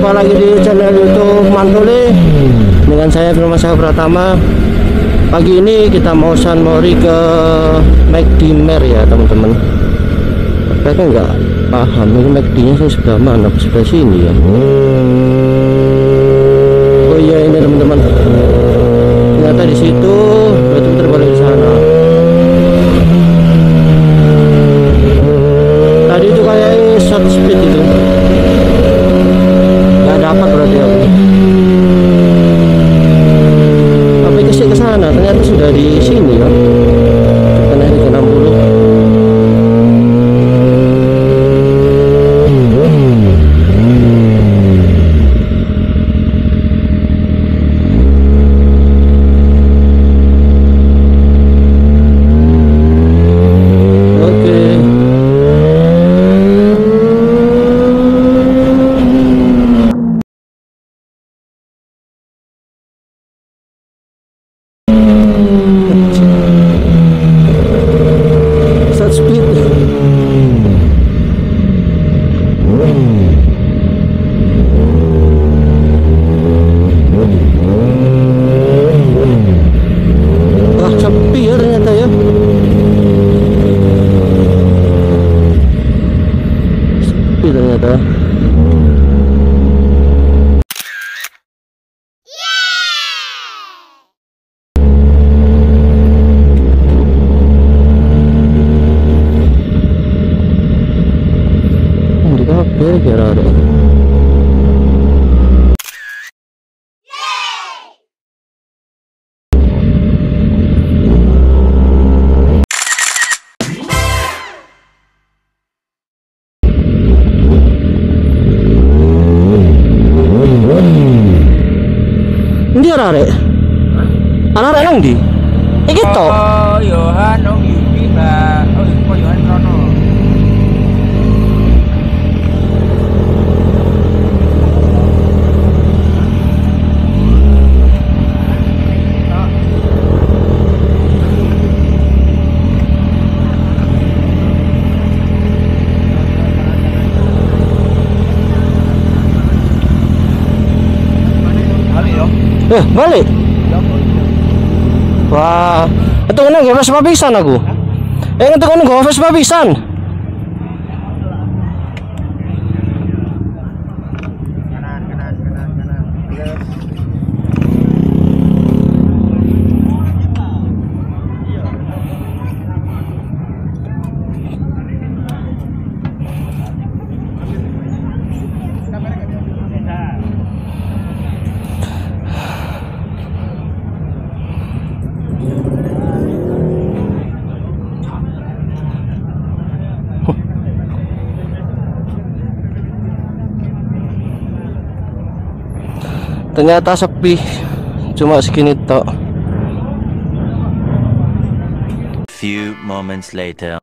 Jumpa lagi di channel YouTube Mantole dengan saya Firman Syah Pratama. Pagi ini kita mau sunmori ke McD Mer ya teman-teman. Mereka nggak paham ini McD-nya sebelah mana, sebelah sini ya. Oh iya ini teman-teman. Ternyata di situ, berarti putar balik di sana. Tadi itu kayak short speed itu. Nggak dapat berarti aku. Tapi kesini ke sana, ternyata sudah di sini kan. Karena ini ke 60. Ternyata di kafe kira ada. Ndi arek? Arek nang ndi? Iki to. Oh, Yohan Om Yubi, Mbak. Oh, Yohan Rono. Balik. Wah, itu kan nggak Vespa pisan aku. Itu kan nggak Vespa pisan. Ternyata sepi, cuma segini tok. Few moments later.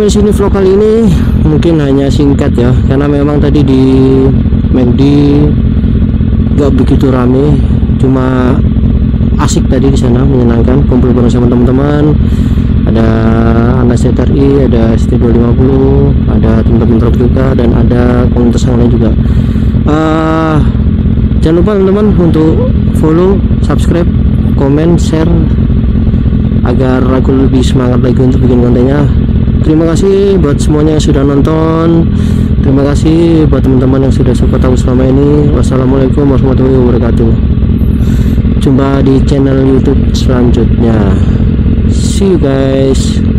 sampai sini vlog kali ini mungkin hanya singkat ya, karena memang tadi di McD gak begitu rame, cuma asik tadi di sana, menyenangkan, kumpul bareng sama teman-teman. Ada anak CTRI, ada ST250, ada teman-teman truk juga, dan ada komunitas yang lain juga. Jangan lupa teman-teman untuk follow, subscribe, komen, share, agar aku lebih semangat lagi untuk bikin kontennya. Terima kasih buat semuanya yang sudah nonton. Terima kasih buat teman-teman yang sudah support aku selama ini. Wassalamualaikum warahmatullahi wabarakatuh. Jumpa di channel YouTube selanjutnya. See you guys.